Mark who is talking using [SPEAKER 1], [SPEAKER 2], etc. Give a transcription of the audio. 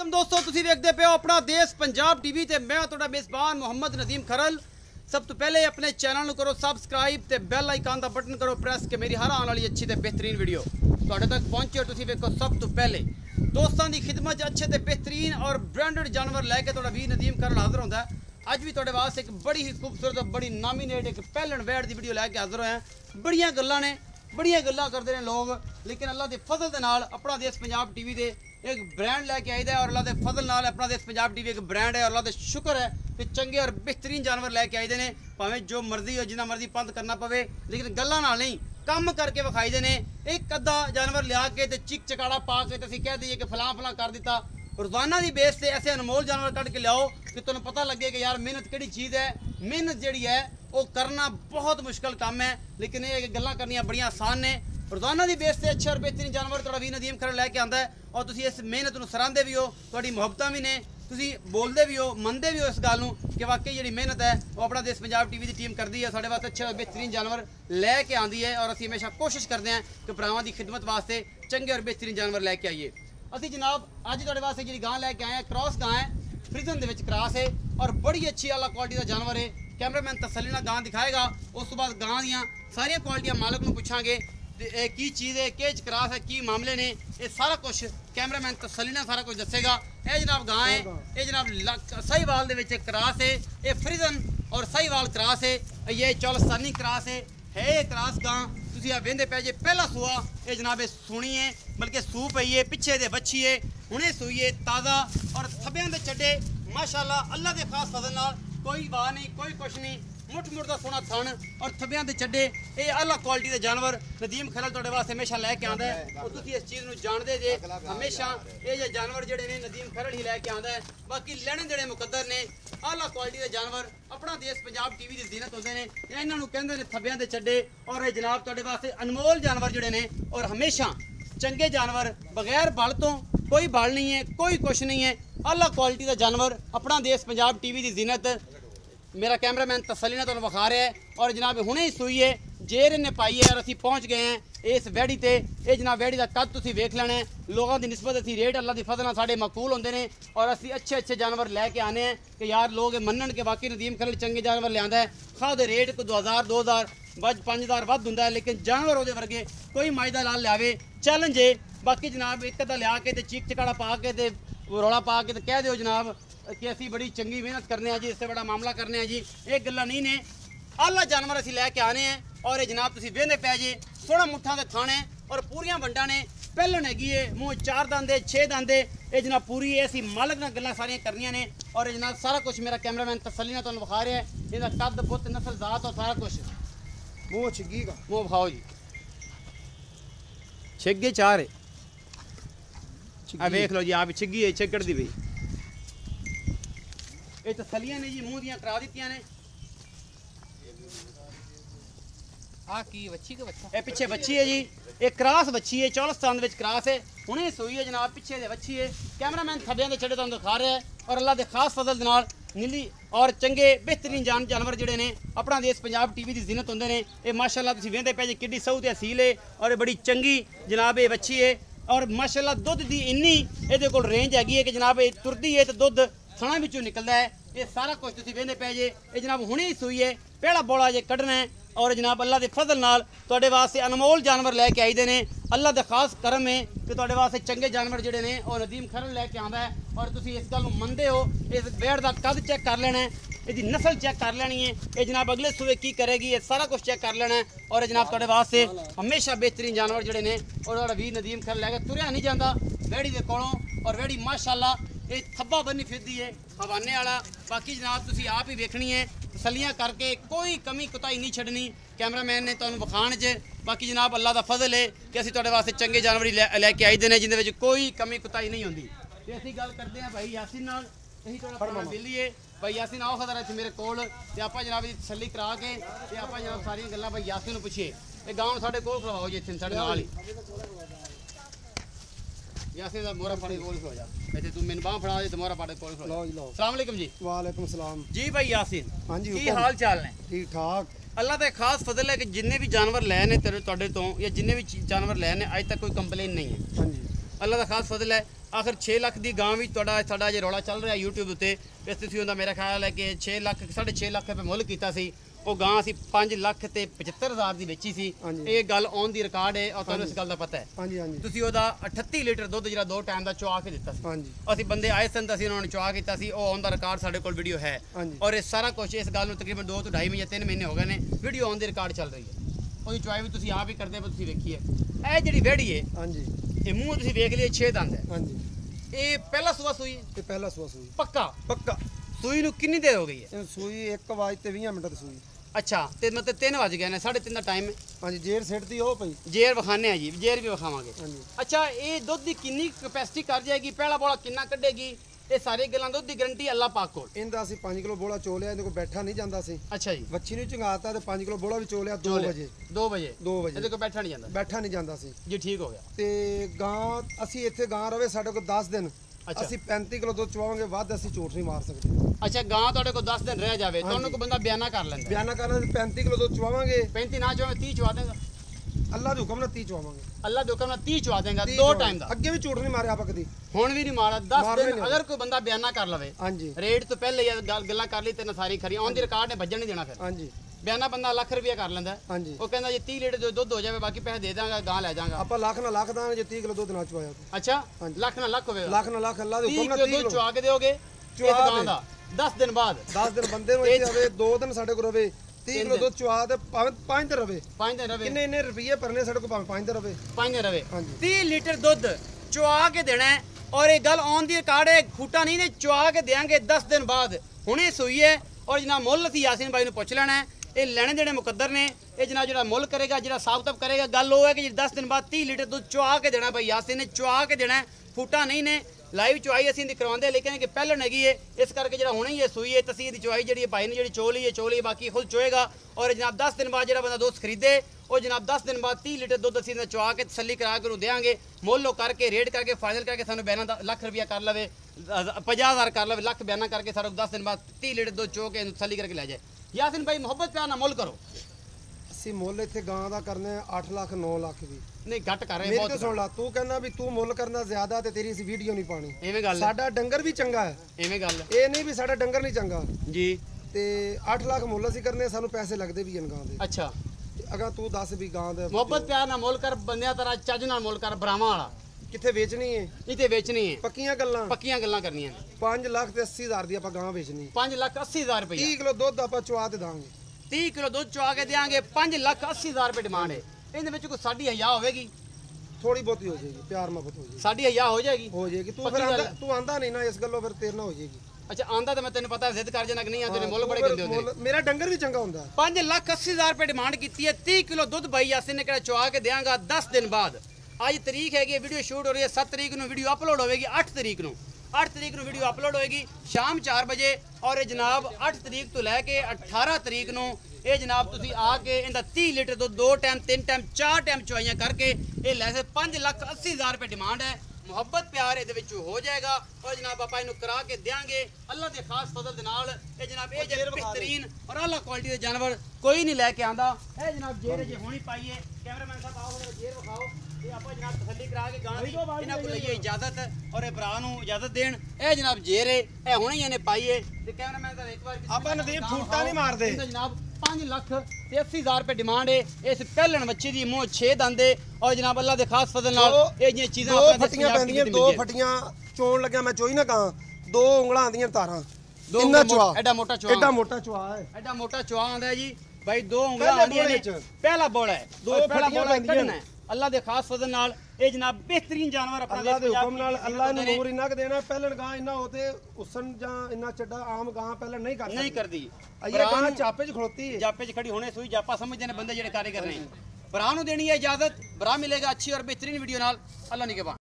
[SPEAKER 1] वालेकुम दोस्तों, तुसीं वेखदे पे हो अपना देश पंजाब टीवी ते मैं तुहाडा मेज़बान मुहम्मद नदीम खरल। सब तो पहले अपने चैनल करो सबसक्राइब ते बैल आइकन का बटन करो प्रेस कि मेरी हर आने वाली अच्छी ते बेहतरीन वीडियो तुहाडे तक पहुंचे। और तुसीं वेखो सब तो पहले दोस्तों की खिदमत अच्छे ते बेहतरीन और ब्रांडेड जानवर लैके तुहाडा वीर नदीम खरल हाजिर होंदा है। अज भी तुहाडे वास्ते एक बड़ी ही खूबसूरत और बड़ी नामीनेट एक पहलन वैट की वीडियो लैके हाजिर होए हैं। बड़ियां गल्लां ने, बड़ियां गल्लां करते हैं लोग, लेकिन अल्लाह के फजल के नाल अपना देश पंजाब टीवी दे एक ब्रांड लैके आई है। और अल्लाह के फजल नाल अपना देश पंजाब टीवी एक ब्रांड है। और अल्लाह का शुक्र है कि चंगे और बेहतरीन जानवर लैके आए ने। भावें जो मर्जी हो, जिन्ना मर्जी पंत करना पवे, लेकिन गल्लां नाल नहीं, काम करके विखाई दे ने। एक अद्धा जानवर लिया के ते चिक चकाड़ा पा के ते असीं कह दईए कि फलां फलां कर दिता। रोजाना की बेस से ऐसे अनमोल जानवर कट के लियाओ कि तुहानूं पता लगे कि यार मेहनत किहड़ी चीज़ है। मेहनत जिहड़ी है वो करना बहुत मुश्किल काम है, लेकिन ये गल्लां करनियां बड़ियां आसान ने। रोजाना की बेस से अच्छे और बेहतरीन जानवर तुहाडा वीर नदीम खरल लैके आंदा है। और तुसीं इस मेहनत नूं सराहंदे भी हो, तुहाडी मुहब्बतां भी ने, तुसीं बोलदे भी हो, मनदे भी हो इस गल नूं कि वाकई जिहड़ी मेहनत है वो अपना देश पंजाब टीवी की टीम करती है। साडे वास्ते अच्छे और बेहतरीन जानवर लैके आंदी है। और असीं हमेशा कोशिश करते हैं कि भरावां की खिदमत वास्ते चंगे और बेहतरीन जानवर लैके आइए। असीं जनाब अज तुहाडे वास्ते जिहड़ी गां लैके आए हैं, क्रॉस गां है, फ्रिजन दे विच क्रॉस है और बड़ी अच्छी आला क्वालिटी का जानवर है। कैमरामैन तसल्ली नाल गां दिखाएगा, उस तो बाद गां दियां सारियां क्वालिटियां मालक नूं पुछांगे की चीज़ है, केज क्रॉस है, की मामले ने, ये सारा कुछ कैमरामैन तसल्ली नाल सारा कुछ दसेगा। ये जनाब गां है, ये जनाब साहिवाल दे विच क्रॉस है, ये फ्रिजन और साहिवाल क्रॉस है, ये चौलस्तानी क्रॉस है। ये क्रॉस गां तुसीं आ वेंदे पै जे पहला सूआ ये जनाब ये सूनी है, बल्कि सू पई है, पिछे दे बच्ची है, हुणे सूई है ताज़ा। और थब्बियां दे चड्डे माशाअल्लाह अल्लाह के खास फजल नाल कोई वाह नहीं, कोई कुछ नहीं, मुठ मुठ का सोना थन और थब्बियां दे चड्डे। ये आला क्वालिटी के जानवर नदीम खरल तुहाडे वास्ते हमेशा लैके आंदा है। और तुसीं इस चीज़ नूं जाणदे जे हमेशा ये जे जानवर जिहड़े ने नदीम खरल ही लैके आंदा है। बाकी लैणे देणे मुकद्दर ने, आला क्वालिटी के जानवर अपना देश पंजाब टीवी की जीनत होंदे ने। इन्हां नूं कहंदे ने थब्बियां दे चड्डे। और ये जनाब तुहाडे वास्ते अनमोल जानवर जिहड़े ने और हमेशा चंगे जानवर, बगैर बल तो कोई बल नहीं है, कोई कुछ नहीं है, आला क्वालिटी का जानवर अपना देश पंजाब टीवी की जीनत मेरा कैमरामैन तसल्ली नाल तुहानूं विखा रहा है। और जनाब हुणे ही सूई है, जेर इन्हें पाई है और असीं पहुँच गए हैं इस वैड़ी ते। ये जनाब वैड़ी का कद तुसीं वेख लेना है। लोगों की निस्बत असीं रेट अल्लाह की फजल नाल साडे मकबूल होंदे ने। और असीं अच्छे अच्छे जानवर लैके आने हैं कि यार लोग मनन के वाकई नदीम खरल चंगे जानवर लियांदा है। खा दे रेट कोई 2000 2000 5000 वध हुंदा है, लेकिन जानवर उहदे वर्गे कोई माजदा लाल लियावे चैलेंज है। बाकी जनाब एक अद्धा लिया के ते चीक चकाड़ा पा के ते रौला पा के ते कह दिओ जनाब कि असीं बड़ी चंगी मेहनत करने हैं जी, इससे बड़ा मामला करने हैं जी, ये गल्लां नहीं ने। आला जानवर असीं लैके आने हैं। और ये जनाब तुसीं वेंदे पै जे सोलह मुठ्ठां दे थाने और पूरियां वंडां ने, पहलन हैगी है, मूँह 4 दंद 6 दंद। ये जनाब पूरी है, असीं मालक नाल गल्लां सारियां करनियां ने। और जनाब सारा कुछ मेरा कैमरामैन तसल्ली नाल तुहानूं विखा रहा है। इहदा कद बुत नस्ल जात और सारा कुछ।
[SPEAKER 2] मुँह छिग्गी का
[SPEAKER 1] मुँह विखाओ जी, छिग्गे 4 है, आ वेख लो जी, आप छिग्गी है, छिगड़ दी पई। ये तसलियां ने जी, मुँह दियां करा दित्तियां ने।
[SPEAKER 3] आ की बच्ची के बच्चा
[SPEAKER 1] ये पिछे बच्ची है जी, एक क्रॉस बच्ची है, चौलस्तान विच क्रॉस है, हुणे सूई है जनाब, पिछे दे बच्ची है। कैमरामैन थब्बियां दे छड़े तुहानूं दिखा रहा है। और अल्लाह के खास फजल दे नाल नीली और चंगे बेहतरीन जानवर जिहड़े ने अपना देश पंजाब टीवी की जीनत होंदे ने। ये माशाअल्लाह तुसीं वेंदे पै जे किड्डी सऊ ते असील है और ये बड़ी चंगी जनाब ये बच्ची है। और माशाअल्लाह दुध दी इन्नी इहदे कोल रेंज हैगी है कि जनाब ये तुरदी है तो दुध थणा विचों निकलदा है। ये सारा कुछ तुसीं वेंदे पै जे। ये जनाब हुणे ही सूई है, पहला बोला जे कढ़ना है। और जनाब अल्लाह के फजल नाल तुहाडे वास्ते अनमोल जानवर लैके आई दे ने। अल्लाह का खास करम है कि तुहाडे वास्ते चंगे जानवर जिहड़े ने और नदीम खरल लैके आंदा है। और तुसीं इस गल नूं मनदे हो, इस बैड़ का कद चेक कर लेना है, इसकी नस्ल चेक कर लेनी है, ये जनाब अगले सूबे की करेगी, ये सारा कुछ चेक कर लेना है। और जनाब तुहाडे वास्ते हमेशा बेहतरीन जानवर जिहड़े ने और तुहाडा वीर नदीम खरल लैके तुरिया नहीं जाता वैड़ी दे कोलों। और वैड़ी माशाअल्लाह ये थब्बा बनी फिरदी है हवाने वाला। बाकी जनाब तुसीं आप ही वेखनी है, तसलियां करके कोई कमी कुताही नहीं छड्डनी कैमरामैन ने तुहानूं विखाण च। बाकी जनाब अल्लाह का फजल है कि असीं तुहाडे वास्ते चंगे जानवर लैके आई दे ने जिंदे विच कोई कमी कुताही नहीं होंदी। ते असीं गल करदे हां भाई यासीन नाल, यही तुहाडा पुराना बिल्ली है भाई यासीन। आओ खदर इत्थे मेरे कोल ते आपां जनाब दी तसल्ली करा के ते आपां जनाब सारियां गल्लां भाई यासीन नूं पुछिए। ये गाँव साडे कोल खड़वाओ जी, इत्थे साडे नाल ही यासीन दा मोहरा पाड़े कोल खड़ो जा, इत्थे तू मैनूं बांह फड़ा दे ते मोहरा पाड़े कोल खड़ो।
[SPEAKER 2] लो जी लो।
[SPEAKER 1] अस्सलाम वालेकुम जी।
[SPEAKER 2] वालेकुम सलाम
[SPEAKER 1] जी भाई यासीन,
[SPEAKER 2] हाँ जी,
[SPEAKER 1] की हाल चाल ने?
[SPEAKER 2] ठीक ठाक।
[SPEAKER 1] अल्लाह का खास फजल है कि जिन्ने भी जानवर लए ने तेरे तुहाडे तो या जिन्ने भी जानवर लए ने अज तक कोई कंप्लेन नहीं है।
[SPEAKER 2] हाँ जी
[SPEAKER 1] अल्लाह का खास फजल है। ਆਖਰ 6 ਲੱਖ ਦੀ ਗਾਂ ਵੀ ਤੁਹਾਡਾ ਸਾਡਾ ਜੇ ਰੌਲਾ ਚੱਲ ਰਿਹਾ YouTube ਉੱਤੇ ਇਸ ਤੁਸੀਂ ਉਹਦਾ ਮੇਰਾ ਖਿਆਲ ਹੈ ਕਿ 6 ਲੱਖ 6.5 ਲੱਖ ਰੁਪਏ ਮੁੱਲ ਕੀਤਾ ਸੀ ਉਹ ਗਾਂ ਅਸੀਂ 5 ਲੱਖ ਤੇ 75,000 ਦੀ ਵੇਚੀ ਸੀ ਇਹ ਗੱਲ ਔਨ ਦੀ ਰਿਕਾਰਡ ਹੈ ਔਰ ਤੁਹਾਨੂੰ ਇਸ ਗੱਲ ਦਾ ਪਤਾ ਹੈ
[SPEAKER 2] ਹਾਂਜੀ ਹਾਂਜੀ
[SPEAKER 1] ਤੁਸੀਂ ਉਹਦਾ 38 ਲੀਟਰ ਦੁੱਧ ਜਿਹੜਾ 2 ਟਾਈਮ ਦਾ ਚੁਆ ਕੇ ਦਿੱਤਾ ਸੀ
[SPEAKER 2] ਹਾਂਜੀ
[SPEAKER 1] ਅਸੀਂ ਬੰਦੇ ਆਏ ਸਨ ਤਾਂ ਅਸੀਂ ਉਹਨਾਂ ਨੂੰ ਚੁਆ ਕੀਤਾ ਸੀ ਉਹ ਔਨ ਦਾ ਰਿਕਾਰਡ ਸਾਡੇ ਕੋਲ ਵੀਡੀਓ ਹੈ
[SPEAKER 2] ਹਾਂਜੀ।
[SPEAKER 1] ਔਰ ਇਹ ਸਾਰਾ ਕੁਝ ਇਸ ਗੱਲ ਨੂੰ ਤਕਰੀਬਨ 2 ਤੋਂ 2.5 ਮਹੀਨੇ 3 ਮਹੀਨੇ ਹੋ ਗਏ ਨੇ ਵੀਡੀਓ ਔਨ ਦੀ ਰਿਕਾਰਡ ਚੱਲ ਰਹੀ ਹੈ ਉਹਦੀ ਚੁਆਈ ਵੀ ਤੁਸੀਂ ਆਪ ਹੀ ਕਰਦੇ ਹੋ ਤੁਸੀਂ ਵੇਖੀ ਹੈ ਇਹ ਜਿਹੜੀ ਵਿਹੜੀ ਹੈ
[SPEAKER 2] ਹਾਂਜੀ
[SPEAKER 1] ਇਹ ਮੂੰਹ ਤੁਸੀਂ ਵੇਖ ਲਿਆ 6 ਦੰਦ ਹੈ
[SPEAKER 2] ਹਾਂਜੀ
[SPEAKER 1] ਇਹ ਪਹਿਲਾ ਸੂਆ ਸੂਈ
[SPEAKER 2] ਇਹ ਪਹਿਲਾ ਸੂਆ ਸੂਈ
[SPEAKER 1] ਪੱਕਾ
[SPEAKER 2] ਪੱਕਾ
[SPEAKER 1] ਸੂਈ ਨੂੰ ਕਿੰਨੀ ਦੇਰ ਹੋ ਗਈ ਹੈ
[SPEAKER 2] ਇਹ ਸੂਈ 1 ਵਜੇ ਤੇ 20 ਮਿੰਟ ਦੀ ਸੂਈ
[SPEAKER 1] ਅੱਛਾ ਤੇ ਮਤਲਬ 3 ਵਜ ਗਏ ਨੇ 3:30 ਦਾ ਟਾਈਮ ਹੈ
[SPEAKER 2] ਹਾਂਜੀ ਜੇਰ ਸਿੱਟ ਦੀ ਉਹ ਪਈ
[SPEAKER 1] ਜੇਰ ਵਿਖਾਣੇ ਆ ਜੀ ਜੇਰ ਵੀ ਵਿਖਾਵਾਂਗੇ
[SPEAKER 2] ਹਾਂਜੀ
[SPEAKER 1] ਅੱਛਾ ਇਹ ਦੁੱਧ ਦੀ ਕਿੰਨੀ ਕਪੈਸਿਟੀ ਕਰ ਜਾਏਗੀ ਪਹਿਲਾ ਬੋਲਾ ਕਿੰਨਾ ਕੱਢੇਗੀ ਇਹ ਸਾਰੀ ਗੱਲਾਂ ਦੁੱਧ ਦੀ ਗਾਰੰਟੀ ਅੱਲਾ ਪਾਕ ਕੋਲ
[SPEAKER 2] ਇਹਦਾ ਅਸੀਂ 5 ਕਿਲੋ ਬੋਲਾ ਚੋਲਿਆ ਇਹਦੇ ਕੋਲ ਬੈਠਾ ਨਹੀਂ ਜਾਂਦਾ ਸੀ
[SPEAKER 1] ਅੱਛਾ ਜੀ
[SPEAKER 2] ਵੱਛੀ ਨੂੰ ਚੰਗਾਤਾ ਤੇ 5 ਕਿਲੋ ਬੋਲਾ ਵੀ ਚੋਲਿਆ 2 ਵਜੇ
[SPEAKER 1] 2 ਵਜੇ
[SPEAKER 2] 2 ਵਜੇ
[SPEAKER 1] ਇਹਦੇ ਕੋਲ ਬੈਠਾ ਨਹੀਂ ਜਾਂਦਾ
[SPEAKER 2] ਬੈਠਾ ਨਹੀਂ ਜਾਂਦਾ ਸੀ
[SPEAKER 1] ਜੀ ਠੀਕ ਹੋ ਗਿਆ
[SPEAKER 2] ਤੇ ਗਾਂ ਅਸੀਂ ਇੱਥੇ ਗਾਂ ਰਵੇ ਸਾਡੇ ਕੋਲ 10 ਦਿਨ
[SPEAKER 1] ਅੱਛਾ।
[SPEAKER 2] ਅਸੀਂ 35 ਕਿਲੋ ਦੁੱਧ ਚਵਾਵਾਂਗੇ ਵੱਧ ਅਸੀਂ ਝੂਠ ਨਹੀਂ ਮਾਰ ਸਕਦੇ
[SPEAKER 1] ਅੱਛਾ ਗਾਂ ਤੁਹਾਡੇ ਕੋਲ 10 ਦਿਨ ਰਹਿ ਜਾਵੇ ਤੁਹਾਨੂੰ ਕੋਈ ਬੰਦਾ ਬਿਆਨਾ ਕਰ ਲੈਂਦਾ
[SPEAKER 2] ਬਿਆਨਾ ਕਰਨਾ 35 ਕਿਲੋ ਦੁੱਧ ਚਵਾਵਾਂਗੇ
[SPEAKER 1] 35 ਨਾ ਚੋਵੇਂ 30 ਚਵਾ ਦੇਗਾ
[SPEAKER 2] ਅੱਲਾ ਦੇ ਹੁਕਮ ਨਾਲ 30 ਚਵਾਵਾਂਗੇ
[SPEAKER 1] ਅੱਲਾ ਦੇ ਹੁਕਮ ਨਾਲ 30 ਚਵਾ ਦੇਗਾ
[SPEAKER 2] 30
[SPEAKER 1] ਦੋ
[SPEAKER 2] ਚਵਾਵਾਂਗੇ।
[SPEAKER 1] ਟਾਈਮ ਦਾ
[SPEAKER 2] ਅੱਗੇ ਵੀ ਝੂਠ ਨਹੀਂ ਮਾਰਿਆ ਆਪਾਂ ਕਦੀ
[SPEAKER 1] ਹੁਣ ਵੀ ਨਹੀਂ ਮਾਰਾ 10
[SPEAKER 2] ਮਾਰਨਾ
[SPEAKER 1] ਦਿਨ
[SPEAKER 2] ਨਹੀਂ।
[SPEAKER 1] ਅਗਰ ਕੋਈ ਬੰਦਾ ਬਿਆਨਾ ਕਰ ਲਵੇ
[SPEAKER 2] ਹਾਂਜੀ
[SPEAKER 1] ਰੇਟ ਤੋਂ ਪਹਿਲੇ ਹੀ ਗੱਲਾਂ ਕਰ ਲਈ ਤੇ ਸਾਰੀ ਖਰੀ ਔਨ ਦੀ ਰਿਕਾਰਡ ਨੇ ਵੱਜਣ ਨਹੀਂ ਦੇਣਾ ਫਿਰ
[SPEAKER 2] ਹਾਂਜੀ
[SPEAKER 1] ਬਿਆਨਾ ਬੰਦਾ ਲੱਖ ਰੁਪਇਆ ਕਰ ਲੈਂਦਾ
[SPEAKER 2] ਹਾਂਜੀ
[SPEAKER 1] ਉਹ ਕਹਿੰਦਾ ਜੇ 30 ਲੀਟਰ ਜੋ ਦੁੱਧ ਹੋ ਜਾਵੇ ਬਾਕੀ ਪੈਸੇ ਦੇ ਦਾਂਗਾ ਗਾਂ ਲੈ ਜਾਵਾਂਗਾ
[SPEAKER 2] ਆਪਾਂ ਲੱਖ ਨਾਲ ਲੱਖ ਦਾਂਗੇ ਜੇ 30 ਕਿਲੋ ਦੁੱਧ ਨਾ ਚਵਾਇਆ ਤੇ।
[SPEAKER 1] ਅੱਛਾ
[SPEAKER 2] ਹਾਂਜੀ।
[SPEAKER 1] ਲੱਖ ਨਾਲ ਲੱਖ ਹੋਵੇਗਾ
[SPEAKER 2] ਲੱਖ ਨਾਲ ਲੱਖ ਅੱਲਾ ਦੇ
[SPEAKER 1] 30
[SPEAKER 2] ਹੁਕਮ ਨਾਲ
[SPEAKER 1] ਕਿਲੋ
[SPEAKER 2] 30
[SPEAKER 1] ਦੁੱਧ
[SPEAKER 2] ਕਿਲੋ
[SPEAKER 1] ਚਵਾ ਕੇ ਦਿਓਗੇ ਇਸ
[SPEAKER 2] ਚੁਆ
[SPEAKER 1] ਗਾਂ
[SPEAKER 2] ਦੇ।
[SPEAKER 1] ਦਾ 10 ਦਿਨ ਬਾਅਦ
[SPEAKER 2] 10 ਦਿਨ ਬੰਦੇ ਨੂੰ ਇੱਥੇ ਆਵੇ 2 ਦਿਨ ਸਾਡੇ ਕੋਲ ਰਵੇ 30 ਕਿਲੋ ਦੁੱਧ ਚਵਾ ਤੇ ਭਾਵੇਂ 5 ਦਿਨ ਰਵੇ
[SPEAKER 1] 5 ਦਿਨ ਰਵੇ
[SPEAKER 2] ਕਿੰਨੇ ਇੰਨੇ ਰੁਪਏ ਭਰਨੇ ਸਾਡੇ ਕੋਲ ਭਾਵੇਂ 5 ਦਿਨ ਰਵੇ
[SPEAKER 1] 5 ਦਿਨ ਰਵੇ
[SPEAKER 2] ਹਾਂਜੀ।
[SPEAKER 1] 30 ਲੀਟਰ ਦੁੱਧ ਚੁਆ ਕੇ ਦੇਣਾ ਹੈ ਔਰ ਇਹ ਗੱਲ ਔਨ ਦੀ ਰਿਕਾਰਡ ਹੈ ਫੂਟਾ ਨਹੀਂ ਨੇ ਚੁਆ ਕੇ ਦੇਾਂਗੇ 10 ਦਿਨ ਬਾਅਦ ਹੁਣੇ ਸੂਈ ਹੈ ਔਰ ਜਨਾਬ ਮੁੱਲ ਅਸੀਂ ਯਾਸੀਨ ਭਾਈ ਨੂੰ ਪੁੱਛ ਲੈਣਾ ਹੈ ਇਹ ਲੈਣੇ ਦੇਣੇ ਮੁਕੱਦਰ ਨੇ ਇਹ ਜਨਾਬ ਜਿਹੜਾ ਮੁੱਲ ਕਰੇਗਾ ਜਿਹੜਾ ਸਾਬਤਬ ਕਰੇਗਾ ਗੱਲ ਉਹ ਹੈ ਕਿ 10 ਦਿਨ ਬਾਅਦ 30 ਲੀਟਰ ਦੁੱਧ ਚੁਆ ਕੇ ਦੇਣਾ ਭਾਈ ਯਾਸੀਨ ਨੇ ਚੁਆ ਕੇ ਦੇਣਾ ਫੂਟਾ ਨਹੀਂ ਨੇ ਲਾਈਵ ਚੁਆਈ ਅਸੀਂ ਦੀ ਕਰਵਾਉਂਦੇ ਲੇਕਿਨ ਕਿ ਪਹਿਲਣ ਹੈਗੀ ਹੈ ਇਸ ਕਰਕੇ ਜਿਹੜਾ ਹੁਣੇ ਹੀ ਇਹ ਸੂਈ ਹੈ ਤਸੀਰ ਦੀ ਚੁਆਈ ਜਿਹੜੀ ਭਾਈ ਨੇ ਜਿਹੜੀ ਚੋਲੀ ਬਾਕੀ ਖੁਦ ਚੋਏਗਾ ਔਰ ਜਨਾਬ 10 ਦਿਨ ਬਾਅਦ ਜਿਹੜਾ ਬੰਦਾ ਦੁੱਧ ਖਰੀਦੇ ਉਹ ਜਨਾਬ 10 ਦਿਨ ਬਾਅਦ 30 ਲੀਟਰ ਦੁੱਧ ਅਸੀਂ ਚੁਆ ਕੇ ਤਸੱਲੀ ਕਰਾ ਕੇ ਉਹਨੂੰ ਦੇਾਂਗੇ ਮੁੱਲ ਕਰਕੇ ਰੇਟ ਕਰਕੇ ਫਾਈਨਲ ਕਰਕੇ ਸਾਨੂੰ ਬਿਆਨਾਂ ਦਾ ਲੱਖ ਰੁਪਇਆ ਕਰ ਲਵੇ 50,000 ਕਰ ਲਵੇ ਲੱਖ ਬਿਆਨਾ ਕਰਕੇ ਸਾਨੂੰ 10 ਦਿਨ ਬਾਅਦ 30 ਲੀਟਰ ਦੁੱਧ ਚੋ ਕੇ ਤਸੱਲੀ ਕਰਕੇ ਲੈ ਜਾਏ ਯਾਸੀਨ ਭਾਈ ਮੁਹੱਬਤ ਪਿਆਰ ਨਾਲ ਮੁੱਲ ਕਰੋ
[SPEAKER 2] ਅਸੀਂ ਮੁੱਲ ਇੱਥੇ ਗਾਂ ਦਾ ਕਰਨੇ 8 ਲੱਖ 9 ਲੱਖ ਵੀ
[SPEAKER 1] ਨਹੀਂ ਘੱਟ ਕਰ ਰਹੇ
[SPEAKER 2] ਮੇਰੀ ਤਾਂ
[SPEAKER 1] ਬਹੁਤ
[SPEAKER 2] ਸੁਣ ਲਾ ਤੂੰ ਕਹਿੰਦਾ ਵੀ ਤੂੰ ਮੁੱਲ ਕਰਨਾ ਜ਼ਿਆਦਾ ਤੇ ਤੇਰੀ ਅਸੀਂ ਵੀਡੀਓ ਨਹੀਂ ਪਾਣੀ
[SPEAKER 1] ਐਵੇਂ ਗੱਲ ਹੈ
[SPEAKER 2] ਸਾਡਾ ਡੰਗਰ ਵੀ ਚੰਗਾ ਹੈ
[SPEAKER 1] ਐਵੇਂ ਗੱਲ ਹੈ
[SPEAKER 2] ਇਹ ਨਹੀਂ ਵੀ ਸਾਡਾ ਡੰਗਰ ਨਹੀਂ ਚੰਗਾ
[SPEAKER 1] ਜੀ
[SPEAKER 2] ਤੇ 8 ਲੱਖ ਮੁੱਲ ਅਸੀਂ ਕਰਨੇ ਸਾਨੂੰ ਪੈਸੇ ਲੱਗਦੇ ਵੀ ਹਨ ਗਾਂ ਦੇ
[SPEAKER 1] ਅੱਛਾ
[SPEAKER 2] ਤੇ ਅਗਰ ਤੂੰ ਦੱਸ ਵੀ ਗਾਂ ਦਾ
[SPEAKER 1] ਮੁਹੱਬਤ ਪਿਆਰ ਨਾਲ ਮੁੱਲ ਕਰ ਬੰਦਿਆਂ ਤਰ੍ਹਾਂ ਚੱਜ ਨਾਲ ਮੁੱਲ ਕਰ ਬਰਾਵਾਂ ਵਾਲਾ
[SPEAKER 2] ਕਿੱਥੇ ਵੇਚਣੀ ਹੈ
[SPEAKER 1] ਇਤੇ ਵੇਚਣੀ ਹੈ
[SPEAKER 2] ਪੱਕੀਆਂ ਗੱਲਾਂ
[SPEAKER 1] ਪੱਕੀਆਂ ਗੱਲਾਂ ਕਰਨੀਆਂ
[SPEAKER 2] 5 ਲੱਖ ਤੇ 80 ਹਜ਼ਾਰ ਦੀ ਆਪਾਂ ਗਾਂ ਵੇਚਣੀ
[SPEAKER 1] 5,80,000 ਰੁਪਏ
[SPEAKER 2] 30 ਕਿਲੋ ਦੁੱਧ ਆਪਾਂ ਚਵਾ ਤੇ ਦਾਂਗੇ
[SPEAKER 1] 30 ਕਿਲੋ ਦੁੱਧ ਚੁਆ ਕੇ ਦੇਾਂਗੇ 5,80,000 ਰੁਪਏ ਡਿਮਾਂਡ ਹੈ ਇਹਦੇ ਵਿੱਚ ਕੋਈ ਸਾਡੀ ਹਯਾ ਹੋਵੇਗੀ
[SPEAKER 2] ਥੋੜੀ ਬਹੁਤੀ ਹੋ ਜਾਏਗੀ ਪਿਆਰ ਮੁਹੱਬਤ ਹੋ ਜਾਏਗੀ
[SPEAKER 1] ਸਾਡੀ ਹਯਾ ਹੋ ਜਾਏਗੀ
[SPEAKER 2] ਹੋ ਜਾਏਗੀ ਤੂੰ
[SPEAKER 1] ਪੱਕੀ
[SPEAKER 2] ਫਿਰ
[SPEAKER 1] ਗੱਲ
[SPEAKER 2] ਆਂਦਾ ਤੂੰ ਆਂਦਾ ਨਹੀਂ ਨਾ ਇਸ ਗੱਲੋਂ ਫਿਰ ਤੇਰੇ ਨਾਲ ਹੋ ਜਾਏਗੀ
[SPEAKER 1] ਅੱਛਾ ਆਂਦਾ ਤਾਂ ਮੈਂ ਤੈਨੂੰ ਪਤਾ ਜ਼ਿੱਦ ਕਰ ਜਾਣਾ ਕਿ ਨਹੀਂ ਆਂਦੇ ਨੇ ਮੁੱਲ ਬੜੇ ਗੰਦੇ ਹੁੰਦੇ ਨੇ
[SPEAKER 2] ਮੇਰਾ ਡੰਗਰ ਵੀ ਚੰਗਾ ਹੁੰਦਾ
[SPEAKER 1] 5,80,000 ਰੁਪਏ ਡਿਮਾਂਡ ਕੀਤੀ ਹੈ 30 ਕਿਲੋ ਦੁੱਧ ਬਾਈ ਯਾਸਿਨ ਨੇ ਕਿਹੜਾ ਚੁਆ ਕੇ ਦੇਾਂਗਾ 10 ਦਿਨ ਬਾਅਦ ਅੱਜ ਤਰੀਕ ਹੈਗੀ ਵੀਡੀਓ ਸ਼ੂਟ ਹੋ ਰਹੀ ਹੈ 7 ਤਰੀਕ ਨੂੰ ਵੀਡੀਓ ਅਪਲੋਡ ਹੋਵੇਗੀ 8 ਤਰੀਕ ਨੂੰ 8 ਤਰੀਕ ਨੂੰ ਵੀਡੀਓ ਅਪਲੋਡ ਹੋਏਗੀ ਸ਼ਾਮ 4 ਵਜੇ ਔਰ ਇਹ ਜਨਾਬ 8 ਤਰੀਕ ਤੋਂ ਲੈ ਕੇ 18 ਤਰੀਕ ਨੂੰ ਇਹ ਜਨਾਬ ਤੁਸੀਂ ਆ ਕੇ ਇਹਦਾ 30 ਲੀਟਰ ਦੁੱਧ 2 ਟਾਈਮ 3 ਟਾਈਮ 4 ਟਾਈਮ ਚੁਆਈਆਂ ਕਰਕੇ ਇਹ ਲੈ ਸੇ 5,80,000 ਰੁਪਏ ਡਿਮਾਂਡ ਹੈ ਮੁਹੱਬਤ ਪਿਆਰ ਇਹਦੇ ਵਿੱਚ ਹੋ ਜਾਏਗਾ ਔਰ ਜਨਾਬ ਆਪਾਂ ਇਹਨੂੰ ਕਰਾ ਕੇ ਦੇਾਂਗੇ ਅੱਲਾ ਦੇ ਖਾਸ ਫਜ਼ਲ ਦੇ ਨਾਲ ਇਹ ਜਨਾਬ ਇਹ ਜਿਹੜੇ ਬਿਹਤਰੀਨ ਔਰ ਆਲਾ ਕੁਆਲਿਟੀ ਦੇ ਜਾਨਵਰ ਕੋਈ ਨਹੀਂ ਲੈ ਕੇ ਆਂਦਾ ਇਹ ਜਨਾਬ ਜੇਰ ਜੇ ਹੋਣੀ ਪਾਈਏ ਕੈਮਰਾਮੈਨ ਸਾਹਿਬ ਆਓ ਜੇਰ ਵਿਖਾਓ ਇਹ ਆਪਾਂ ਜਨਾਬ ਤਸੱਲੀ ਕਰਾ ਕੇ ਗਾਂ ਦੀ ਇਹਨਾਂ ਕੋਲ ਲਈਏ ਇਜਾਜ਼ਤ ਔਰ ਇਹ ਭਰਾ ਨੂੰ ਇਜਾਜ਼ਤ ਦੇਣ ਇਹ ਜਨਾਬ ਜੇਰ ਇਹ ਹੁਣੇ ਹੀ ਇਹਨੇ ਪਾਈਏ ਤੇ ਕੈਮਰਾਮੈਨ ਸਾਹਿਬ ਇੱਕ ਵਾਰ
[SPEAKER 2] ਆਪਾਂ ਨਦੀਪ ਫੂਟਾ ਨਹੀਂ ਮਾਰਦੇ
[SPEAKER 1] ਇਹਦਾ ਜਨਾਬ 5,80,000 ਰੁਪਏ ਡਿਮਾਂਡ ਹੈ ਇਸ ਪਹਿਲਣ ਬੱਚੇ ਦੀ ਮੂੰਹ 6 ਦੰਦੇ ਔਰ ਜਨਾਬ ਅੱਲਾ ਦੇ ਖਾਸ ਫਜ਼ਲ ਨਾਲ ਇਹ ਜਿਹੀਆਂ ਚੀਜ਼ਾਂ
[SPEAKER 2] ਦੋ
[SPEAKER 1] ਆਪਣੇ
[SPEAKER 2] ਫੱਟੀਆਂ ਪੈਂਦੀਆਂ 2 ਫੱਟੀਆਂ ਚੋਣ ਲੱਗਿਆ ਮੈਂ ਚੋਈ ਨਾ ਕਾਂ 2 ਉਂਗਲਾਂ ਆਂਦੀਆਂ ਤਾਰਾਂ
[SPEAKER 1] ਦੋ
[SPEAKER 2] ਇੰਨਾ ਚਵਾ
[SPEAKER 1] ਐਡਾ ਮੋਟਾ ਚੁਆ
[SPEAKER 2] ਐਡਾ ਮੋਟਾ ਚਵਾ ਹੈ
[SPEAKER 1] ਐਡਾ ਮੋਟਾ ਚੁਆ ਆਂਦਾ ਜੀ ਭਾਈ 2 ਉਂਗਲਾਂ
[SPEAKER 2] ਪਹਿਲੇ
[SPEAKER 1] ਆਂਦੀਆਂ ਨੇ
[SPEAKER 2] ਬੋਲੇ ਚ।
[SPEAKER 1] ਪਹਿਲਾ ਬੋਲਾ ਹੈ
[SPEAKER 2] ਦੋ
[SPEAKER 1] ਔਰ ਪਹਿਲਾ
[SPEAKER 2] ਫੱਟੀਆਂ
[SPEAKER 1] ਬੋਲਾ
[SPEAKER 2] ਪੈਂਦੀਆਂ
[SPEAKER 1] ਕੱਢਣਾ ਹੈ ਅੱਲਾ ਦੇ ਖਾਸ ਫਜ਼ਲ ਨਾਲ ਇਹ ਜਨਾਬ ਬਿਹਤਰੀਨ ਜਾਨਵਰ ਆਪਣਾ
[SPEAKER 2] ਅੱਲਾ ਦੇ
[SPEAKER 1] ਦੇਸ਼
[SPEAKER 2] ਹੁਕਮ ਨਾਲ
[SPEAKER 1] ਪੰਜਾਬ
[SPEAKER 2] ਅੱਲਾ ਨੂੰ
[SPEAKER 1] ਨੇ
[SPEAKER 2] ਨੂਰ ਇੰਨਾ ਕੁ ਦੇਣਾ ਪਹਿਲਣ ਗਾਂ ਇੰਨਾ ਹੋਤੇ ਉਸਨ ਜਾਂ ਇੰਨਾ ਚੱਡਾ ਆਮ ਗਾਂ ਪਹਿਲਣ ਨਹੀਂ ਕਰ
[SPEAKER 1] ਨਹੀਂ ਕਰਦੀ
[SPEAKER 2] ਇਹ ਗਾਂ ਚਾਪੇ 'ਚ ਖਲੋਤੀ ਹੈ
[SPEAKER 1] ਜਾਪੇ 'ਚ ਖੜੀ ਹੋਣੇ ਸੂਈ ਜਾਪਾ ਸਮਝਦੇ ਨੇ ਬੰਦੇ ਜਿਹੜੇ ਕਾਰੀਗਰ ਨੇ ਭਰਾ ਨੂੰ ਦੇਣੀ ਹੈ ਇਜਾਜ਼ਤ ਭਰਾ ਮਿਲੇਗਾ ਅੱਛੀ ਔਰ ਬਿਹਤਰੀਨ ਵੀਡੀਓ ਨਾਲ ਅੱਲਾ ਨਿਗਹਿਬਾਨ